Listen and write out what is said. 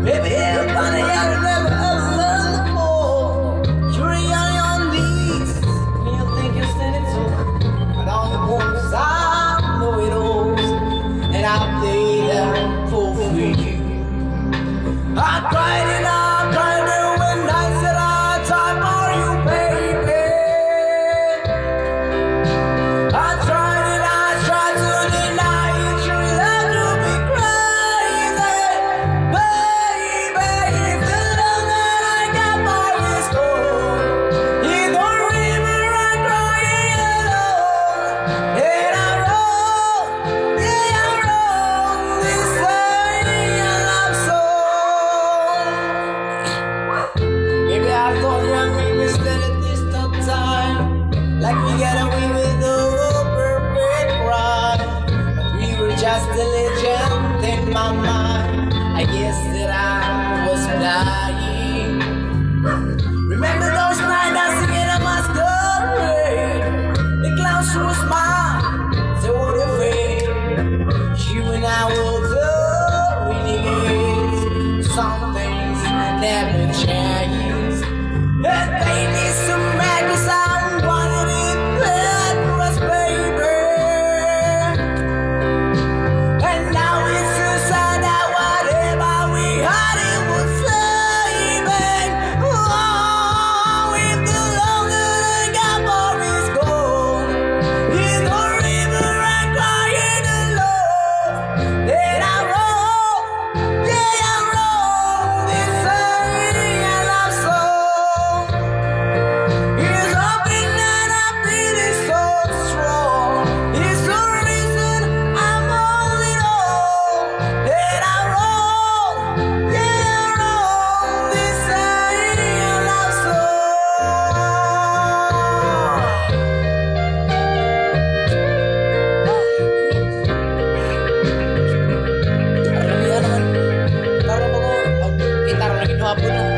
Baby, everybody else never ever learned before. You're on your knees, and you think you're standing tall. But on the bones, I know it all, and I'll play that for you. I cried and I cried when I said I time for you, baby. I tried and I tried to deny it. You love to be crazy, baby. If the love that I got for is gone, in the river I'm crying alone. And I wrote, yeah, I wrote this love song. Maybe I thought young we were still at this tough time, like we got away with the perfect crime. But we were just a legend in my mind. I guess that I was blind. Remember those nights I singing a masquerade. The clowns was mine, so what if you and I were the renegades? Some things never change. And baby, some madness, I wanted it bad for us, baby. And now it's suicide that whatever we had, it was saving. Oh, if the love that I got for is gone, in the river I'm crying alone. Then I wrote, yeah, I wrote this love song. It's hoping that I feel it so strong. It's the reason I'm holding on. Then I wrote, yeah, I wrote this love song. Gitar lagi hapon.